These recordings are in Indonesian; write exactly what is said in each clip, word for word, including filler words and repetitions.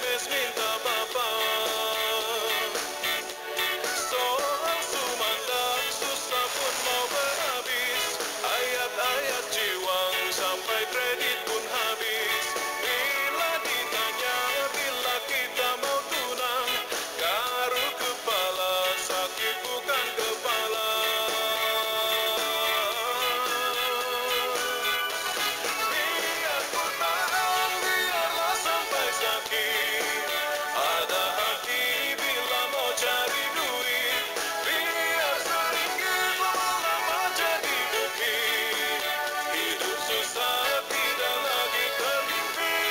M S minta bapak. Soal sumandak susah pun mau berhabis, ayat-ayat jiwang sampai kredit pun habis. Bila ditanya bila kita mau tunang, garuk kepala, sakit bukan kepala. Biar ku tahan, biarlah sampai sakit. Ada hati bila mau cari duit, biar seringgit lama-lama jadi bukit. Hidup susah tidak lagi termimpi.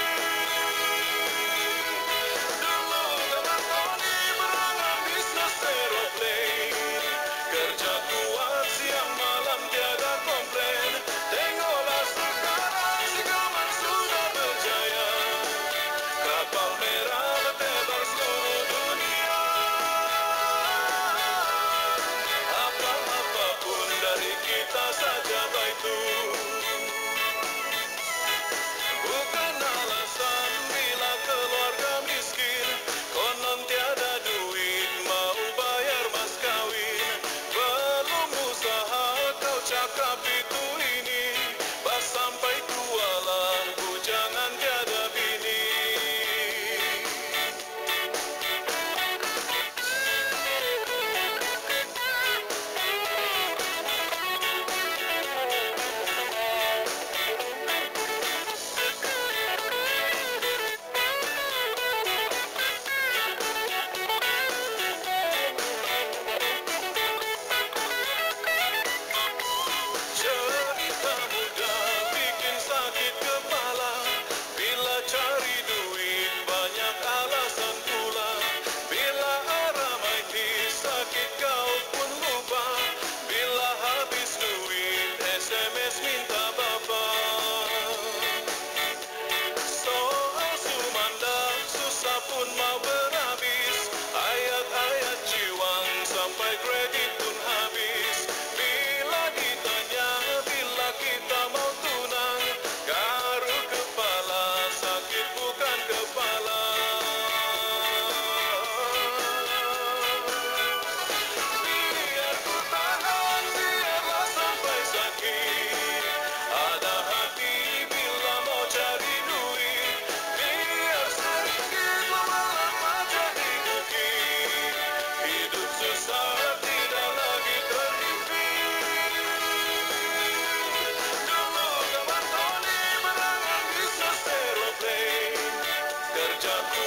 Dulu zaman Tony berangan bisnis aeroplane, kerja kuat siang malam tiada komplain. Tengoklah sekarang si Gaman sudah berjaya, kapal merah bertebar seluruh dunia. Apa-apapun dari kita saja baitu, bukan alasan bila keluarga miskin. Konon tiada duit mau bayar mas kawin, belum usaha kau cakap itu ini. Pas sampai tua lah bujangan tiada bini. Cerita muda bikin sakit kepala, bila cari duit banyak alasan pula. Bila arah maiti sakit kau pun lupa, bila habis duit S M S minta bapak. Soal sumandak susah pun mau berhabis, ayat-ayat jiwang sampai kredit pun habis. Bila ditanya bila kita mau tunang, garuk kepala, sakit bukan kepala. Biar ku tahan, biarlah sampai sakit. Ada hati bila mau cari duit, biar seringgit lama-lama jadi bukit. Hidup susah tidak lagi termimpi. Dulu zaman Tony berangan bisnis aeroplane, kerja